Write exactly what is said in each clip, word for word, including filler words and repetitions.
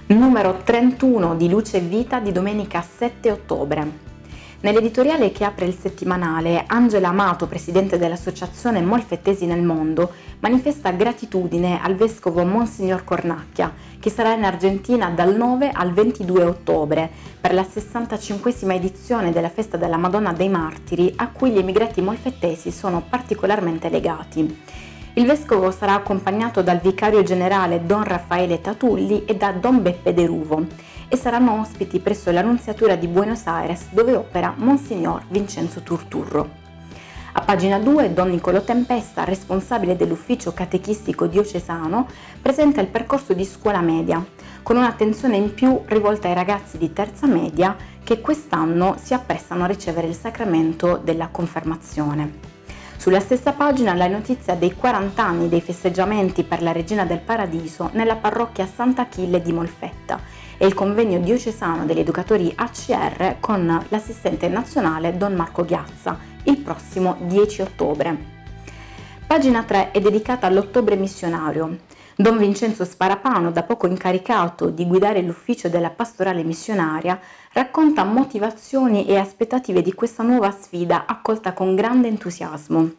Numero trentuno di Luce e Vita di domenica sette ottobre. Nell'editoriale che apre il settimanale, Angela Amato, presidente dell'associazione Molfettesi nel Mondo, manifesta gratitudine al vescovo Monsignor Cornacchia, che sarà in Argentina dal nove al ventidue ottobre per la sessantacinquesima edizione della Festa della Madonna dei Martiri, a cui gli emigrati molfettesi sono particolarmente legati. Il vescovo sarà accompagnato dal vicario generale Don Raffaele Tatulli e da Don Beppe De Ruvo e saranno ospiti presso la Nunziatura di Buenos Aires, dove opera Monsignor Vincenzo Turturro. A pagina due, Don Nicolò Tempesta, responsabile dell'ufficio catechistico diocesano, presenta il percorso di scuola media, con un'attenzione in più rivolta ai ragazzi di terza media che quest'anno si apprestano a ricevere il sacramento della confermazione. Sulla stessa pagina la notizia dei quaranta anni dei festeggiamenti per la Regina del Paradiso nella parrocchia Sant'Achille di Molfetta e il convegno diocesano degli educatori A C R con l'assistente nazionale Don Marco Ghiazza il prossimo dieci ottobre. Pagina tre è dedicata all'ottobre missionario. Don Vincenzo Sparapano, da poco incaricato di guidare l'ufficio della pastorale missionaria, racconta motivazioni e aspettative di questa nuova sfida accolta con grande entusiasmo.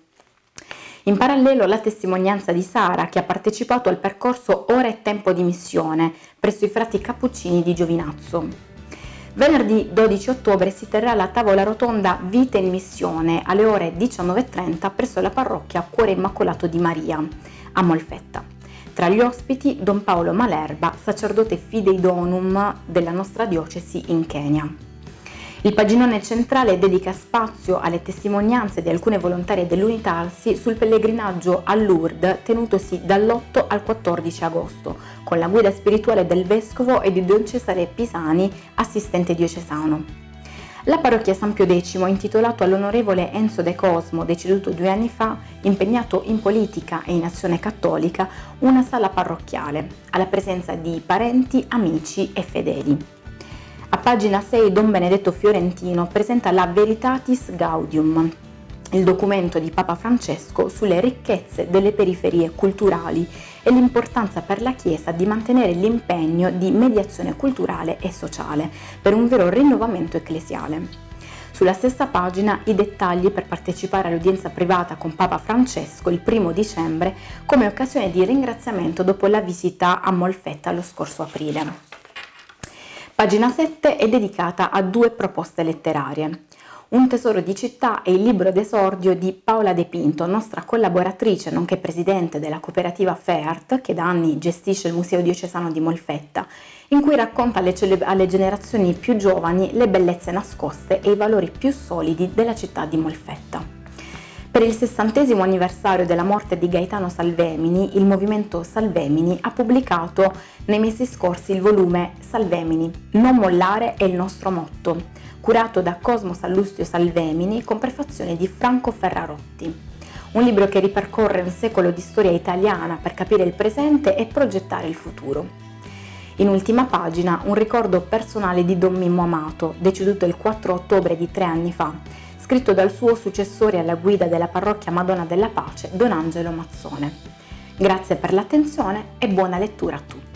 In parallelo la testimonianza di Sara, che ha partecipato al percorso Ora è tempo di missione presso i frati cappuccini di Giovinazzo. Venerdì dodici ottobre si terrà la tavola rotonda Vite in missione alle ore diciannove e trenta presso la parrocchia Cuore Immacolato di Maria a Molfetta. Tra gli ospiti Don Paolo Malerba, sacerdote fidei donum della nostra diocesi in Kenya. Il paginone centrale dedica spazio alle testimonianze di alcune volontarie dell'Unitalsi sul pellegrinaggio a Lourdes tenutosi dall'otto al quattordici agosto, con la guida spirituale del vescovo e di Don Cesare Pisani, assistente diocesano. La parrocchia San Pio X ha intitolato all'onorevole Enzo De Cosmo, deceduto due anni fa, impegnato in politica e in azione cattolica, una sala parrocchiale, alla presenza di parenti, amici e fedeli. A pagina sei Don Benedetto Fiorentino presenta la Veritatis Gaudium, il documento di Papa Francesco sulle ricchezze delle periferie culturali e l'importanza per la Chiesa di mantenere l'impegno di mediazione culturale e sociale per un vero rinnovamento ecclesiale. Sulla stessa pagina i dettagli per partecipare all'udienza privata con Papa Francesco il primo dicembre come occasione di ringraziamento dopo la visita a Molfetta lo scorso aprile. Pagina sette è dedicata a due proposte letterarie. Un tesoro di città è il libro d'esordio di Paola De Pinto, nostra collaboratrice nonché presidente della cooperativa FEART, che da anni gestisce il Museo Diocesano di Molfetta, in cui racconta alle, cele- alle generazioni più giovani le bellezze nascoste e i valori più solidi della città di Molfetta. Per il sessantesimo anniversario della morte di Gaetano Salvemini, il movimento Salvemini ha pubblicato nei mesi scorsi il volume Salvemini, non mollare è il nostro motto, curato da Cosmo Sallustio Salvemini con prefazione di Franco Ferrarotti. Un libro che ripercorre un secolo di storia italiana per capire il presente e progettare il futuro. In ultima pagina un ricordo personale di Don Mimmo Amato, deceduto il quattro ottobre di tre anni fa, scritto dal suo successore alla guida della parrocchia Madonna della Pace, Don Angelo Mazzone. Grazie per l'attenzione e buona lettura a tutti.